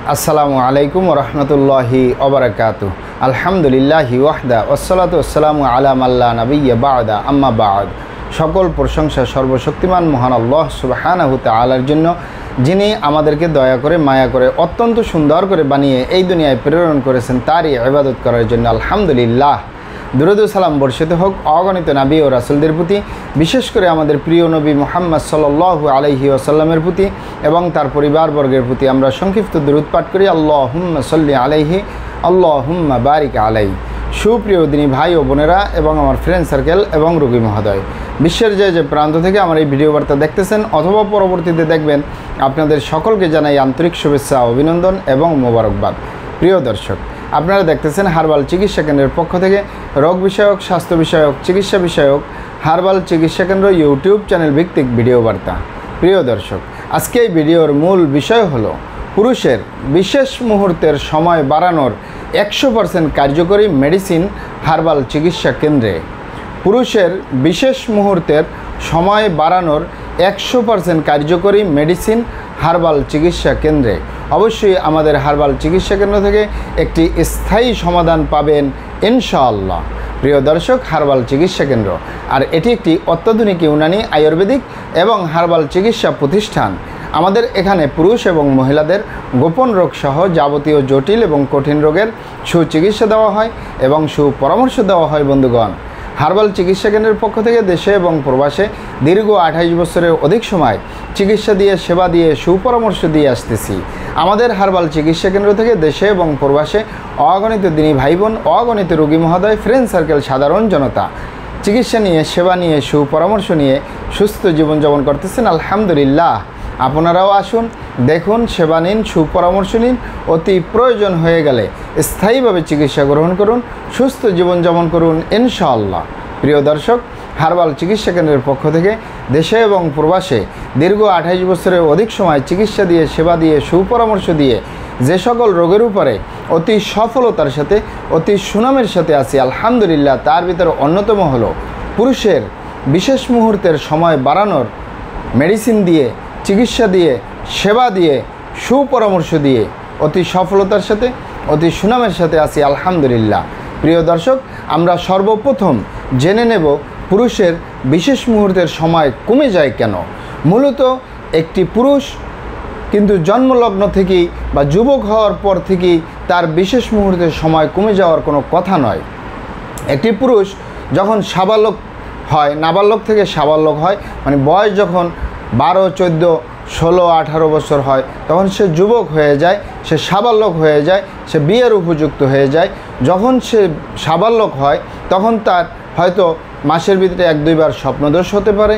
আসসালামু আলাইকুম রহমতুল্লাহি ওবারাকাতু। আলহামদুলিল্লাহি ওয়াহদা ওয়াসসালাতু ওয়াসসালামু আলা মাল্লা নাবিয়্যা বা'দা আম্মা বা'দ। সকল প্রশংসা সর্বশক্তিমান মহান আল্লাহ সুবহানাহু তাআলার জন্য, যিনি আমাদেরকে দয়া করে মায়া করে অত্যন্ত সুন্দর করে বানিয়ে এই দুনিয়ায় প্রেরণ করেছেন তারই ইবাদত করার জন্য। আলহামদুলিল্লাহ। দুরূদ ও সালাম বর্ষিত হোক অগণিত নবী ও রাসূলদের প্রতি, বিশেষ করে আমাদের প্রিয় নবী মুহাম্মদ সাল্লাল্লাহু আলাইহি ওয়াসাল্লামের প্রতি এবং তার পরিবারবর্গের প্রতি। আমরা সংক্ষিপ্ত দুরূদ পাঠ করি। আল্লাহুম্মা সাল্লি আলাইহি, আল্লাহুম্মা বারিক আলাইহি। সুপ্রিয় দিনী ভাই ও বোনেরা এবং আমার ফ্রেন্ড সার্কেল এবং রোগী মহোদয়, বিশ্বের যে প্রান্ত থেকে আমার এই ভিডিও বার্তা দেখতেছেন অথবা পরবর্তীতে দেখবেন, আপনাদের সকলকে জানাই আন্তরিক শুভেচ্ছা, অভিনন্দন এবং মোবারকবাদ। প্রিয় দর্শক, আপনারা দেখতেছেন হার্বাল চিকিৎসা কেন্দ্রের পক্ষ থেকে রোগ বিষয়ক, স্বাস্থ্য বিষয়ক, চিকিৎসা বিষয়ক হার্বাল চিকিৎসা কেন্দ্র ইউটিউব চ্যানেল ভিত্তিক ভিডিও বার্তা। প্রিয় দর্শক, আজকে এই ভিডিওর মূল বিষয় হলো পুরুষের বিশেষ মুহূর্তের সময় বাড়ানোর 100% কার্যকরী মেডিসিন হার্বাল চিকিৎসা কেন্দ্রে। পুরুষের বিশেষ মুহূর্তের সময় বাড়ানোর 100% কার্যকরী মেডিসিন হার্বাল চিকিৎসা কেন্দ্রে। অবশ্যই আমাদের হার্বাল চিকিৎসা কেন্দ্র থেকে একটি স্থায়ী সমাধান পাবেন ইনশাআল্লাহ। প্রিয় দর্শক, হার্বাল চিকিৎসা কেন্দ্র আর এটি একটি অত্যাধুনিক ইউনানি, আয়ুর্বেদিক এবং হার্বাল চিকিৎসা প্রতিষ্ঠান। আমাদের এখানে পুরুষ এবং মহিলাদের গোপন রোগ সহ যাবতীয় জটিল এবং কঠিন রোগের সুচিকিৎসা দেওয়া হয় এবং সুপরামর্শ দেওয়া হয়। বন্ধুগণ, হার্বাল চিকিৎসা কেন্দ্রের পক্ষ থেকে দেশে এবং প্রবাসে দীর্ঘ 28 বছরের অধিক সময় চিকিৎসা দিয়ে, সেবা দিয়ে, সুপরামর্শ দিয়ে আসতেছি। আমাদের হার্বাল চিকিৎসা কেন্দ্র থেকে দেশে এবং প্রবাসে অগণিত দিনী ভাই বোন, অগণিত রোগী মহোদয়, ফ্রেন্ড সার্কেল, সাধারণ জনতা চিকিৎসা নিয়ে, সেবা নিয়ে, সুপরামর্শ নিয়ে সুস্থ জীবনযাপন করতেছেন। আলহামদুলিল্লাহ। আপনারাও আসুন, দেখুন, সেবা নিন, সুপরামর্শ নিন। অতি প্রয়োজন হয়ে গেলে স্থায়ীভাবে চিকিৎসা গ্রহণ করুন, সুস্থ জীবনযাপন করুন ইনশাআল্লাহ। প্রিয় দর্শক, হার্বাল চিকিৎসা কেন্দ্রের পক্ষ থেকে দেশে এবং প্রবাসে দীর্ঘ 28 বছরের অধিক সময় চিকিৎসা দিয়ে, সেবা দিয়ে, সুপরামর্শ দিয়ে যে সকল রোগের উপরে অতি সফলতার সাথে, অতি সুনামের সাথে আছি আলহামদুলিল্লাহ, তার ভিতরে অন্যতম হলো পুরুষের বিশেষ মুহূর্তের সময় বাড়ানোর মেডিসিন দিয়ে, চিকিৎসা দিয়ে, সেবা দিয়ে, সুপরামর্শ দিয়ে অতি সফলতার সাথে, অতি সুনামের সাথে আছি আলহামদুলিল্লাহ। প্রিয় দর্শক, আমরা সর্বপ্রথম জেনে নেব পুরুষের বিশেষ মুহূর্তের সময় কমে যায় কেন। মূলত একটি পুরুষ কিন্তু জন্মলগ্ন থেকেই বা যুবক হওয়ার পর থেকেই তার বিশেষ মুহূর্তের সময় কমে যাওয়ার কোনো কথা নয়। একটি পুরুষ যখন সাবালক হয়, নাবালক থেকে সাবালক হয়, মানে বয়স যখন 12, 14, 16, 18 বছর হয়, তখন সে যুবক হয়ে যায়, সে সাবালক হয়ে যায়, সে বিয়ের উপযুক্ত হয়ে যায়। যখন সে সাবালক হয় তখন তার হয়তো মাসের ভিতরে 1-2 বার স্বপ্নদোষ হতে পারে।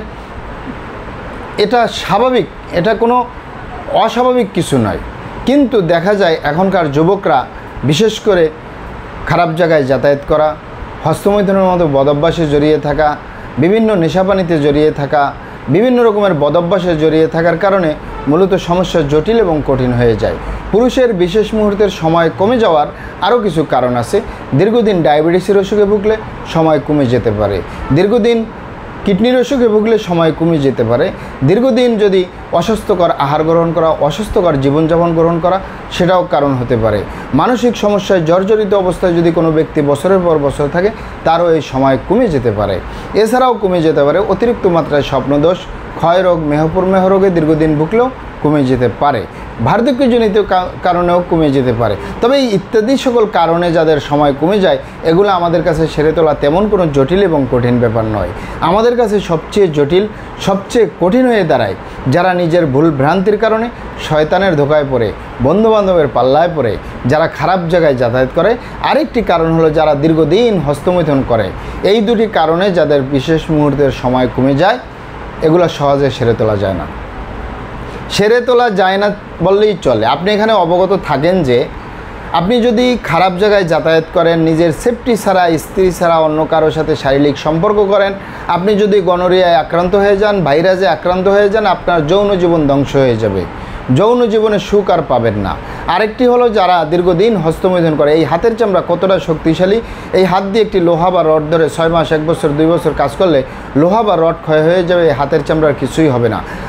এটা স্বাভাবিক, এটা কোনো অস্বাভাবিক কিছু নয়। কিন্তু দেখা যায় এখনকার যুবকরা বিশেষ করে খারাপ জায়গায় যাতায়াত করা, হস্তমৈথুনের মতো বদভ্যাসে জড়িয়ে থাকা, বিভিন্ন নেশাপানিতে জড়িয়ে থাকা, বিভিন্ন রকমের বদভ্যাসে জড়িয়ে থাকার কারণে মূলত সমস্যা জটিল এবং কঠিন হয়ে যায়। পুরুষের বিশেষ মুহূর্তের সময় কমে যাওয়ার আরও কিছু কারণ আছে। দীর্ঘদিন ডায়াবেটিসের অসুখে ভুগলে সময় কমে যেতে পারে। দীর্ঘদিন কিডনির অসুখে ভুগলে সময় কমে যেতে পারে। দীর্ঘদিন যদি অস্বাস্থ্যকর আহার গ্রহণ করা, অস্বাস্থ্যকর জীবনযাপন গ্রহণ করা, সেটাও কারণ হতে পারে। মানসিক সমস্যায় জর্জরিত অবস্থায় যদি কোনো ব্যক্তি বছরের পর বছর থাকে, তারও এই সময় কমে যেতে পারে। এছাড়াও কমে যেতে পারে অতিরিক্ত মাত্রায় স্বপ্নদোষ, ক্ষয়রোগ, মেহপুরমেহ রোগে দীর্ঘদিন ভুগলেও কমে যেতে পারে। বার্ধক্যজনিত কারণেও কমে যেতে পারে। তবে এই ইত্যাদি সকল কারণে যাদের সময় কমে যায়, এগুলো আমাদের কাছে সেরে তোলা তেমন কোনো জটিল এবং কঠিন ব্যাপার নয়। আমাদের কাছে সবচেয়ে জটিল, সবচেয়ে কঠিন হয়ে দাঁড়ায় যারা নিজের ভুল ভ্রান্তির কারণে শয়তানের ধোকায় পড়ে, বন্ধুবান্ধবের পাল্লায় পড়ে, যারা খারাপ জায়গায় যাতায়াত করে। আরেকটি কারণ হলো যারা দীর্ঘদিন হস্তমৈথুন করে। এই দুটি কারণে যাদের বিশেষ মুহূর্তের সময় কমে যায়, এগুলো সহজে সেরে তোলা যায় না। সেরে তোলা যায় না বললেই চলে। আপনি এখানে অবগত থাকেন যে আপনি যদি খারাপ জায়গায় যাতায়াত করেন, নিজের সেফটি ছাড়া, স্ত্রী ছাড়া অন্য কারোর সাথে শারীরিক সম্পর্ক করেন, আপনি যদি গনোরিয়ায় আক্রান্ত হয়ে যান, ভাইরাসে আক্রান্ত হয়ে যান, আপনার যৌন জীবন ধ্বংস হয়ে যাবে। যৌন জীবনে সুখ আর পাবেন না। আরেকটি হলো যারা দীর্ঘদিন হস্তমৈথুন করে। এই হাতের চামড়া কতটা শক্তিশালী! এই হাত দিয়ে একটি লোহা বা রড ধরে 6 মাস, 1 বছর, 2 বছর কাজ করলে লোহা বা রড ক্ষয় হয়ে যাবে, এই হাতের চামড়ার কিছুই হবে না।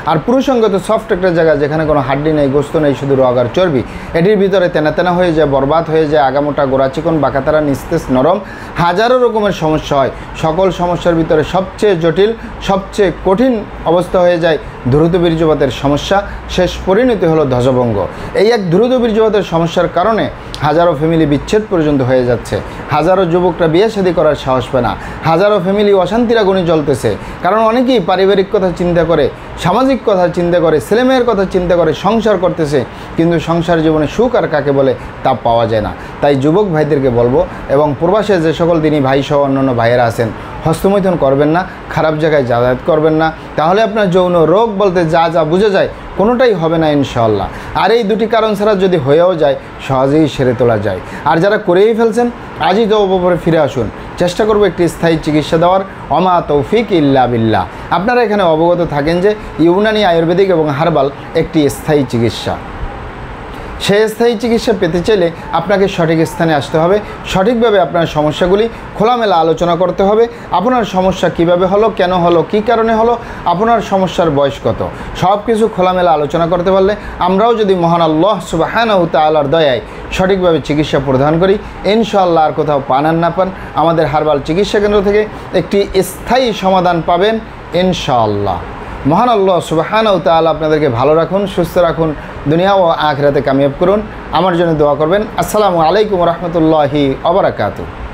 আর পুরুষাঙ্গ তো সফট একটা জায়গা, যেখানে কোনো হাড্ডি নেই, গোস্ত নেই, শুধু রগ আর চর্বি। এটির ভিতরে তেনা তেনা হয়ে যায়, বরবাদ হয়ে যায়, আগামোটা গোড়া চিকন বাঁকাতারা নিস্তেজ নরম, হাজারো রকমের সমস্যা হয়। সকল সমস্যার ভিতরে সবচেয়ে জটিল, সবচেয়ে কঠিন অবস্থা হয়ে যায় দ্রুত বীর্যপাতের সমস্যা। শেষ পরিণতি হলো ধ্বজভঙ্গ। এই এক দ্রুত বীর্যপাতের সমস্যার কারণে হাজারো ফ্যামিলি বিচ্ছেদ পর্যন্ত হয়ে যাচ্ছে, হাজারো যুবকরা বিয়ে শাদী করার সাহস পায় না, হাজারো ফ্যামিলি অশান্তির আগুনে জ্বলতেছে। কারণ অনেকেই পারিবারিক কথা চিন্তা করে, সামাজিক কথা চিন্তা করে, ছেলেমেয়ের কথা চিন্তা করে সংসার করতেছে, কিন্তু সংসার জীবনে সুখ আর কাকে বলে তা পাওয়া যায় না। তাই যুবক ভাইদেরকে বলবো, এবং প্রবাসে যে সকল দিনই ভাই সহ অন্যান্য ভাইয়েরা আছেন, হস্তমৈথুন করবেন না, খারাপ জায়গায় যাতায়াত করবেন না, তাহলে আপনার যৌন রোগ বলতে যা যা বোঝা যায় কোনোটাই হবে না ইনশাআল্লাহ। আর এই দুটি কারণ ছাড়া যদি হয়েও যায়, সহজেই সেরে তোলা যায়। আর যারা করেই ফেলছেন, আজই তো উপরে ফিরে আসুন, চেষ্টা করবো একটি স্থায়ী চিকিৎসা দেওয়ার। অমা তৌফিক ইল্লা বিল্লাহ। আপনারা এখানে অবগত থাকেন যে ইউনানি, আয়ুর্বেদিক এবং হার্বাল একটি স্থায়ী চিকিৎসা। সেই স্থায়ী চিকিৎসা পেতে চাইলে আপনাকে সঠিক স্থানে আসতে হবে, সঠিকভাবে আপনার সমস্যাগুলি খোলামেলা আলোচনা করতে হবে। আপনার সমস্যা কিভাবে হলো, কেন হলো, কী কারণে হলো, আপনার সমস্যার বয়স কত, সব কিছু খোলামেলা আলোচনা করতে পারলে আমরাও যদি মহান আল্লাহ সুবহানাহু তাআলার দয়ায় সঠিকভাবে চিকিৎসা প্রদান করি, ইনশাআল্লাহ আর কোথাও পান আর না পান, আমাদের হার্বাল চিকিৎসা কেন্দ্র থেকে একটি স্থায়ী সমাধান পাবেন ইনশাআল্লাহ। মহান আল্লাহ সুবহানাহু তাআলা আপনাদেরকে ভালো রাখুন, সুস্থ রাখুন, দুনিয়া ও আখিরাতে কামিয়াব করুন। আমার জন্য দোয়া করবেন। আসসালামু আলাইকুম ওয়া রাহমাতুল্লাহি ওয়া বারাকাতুহু।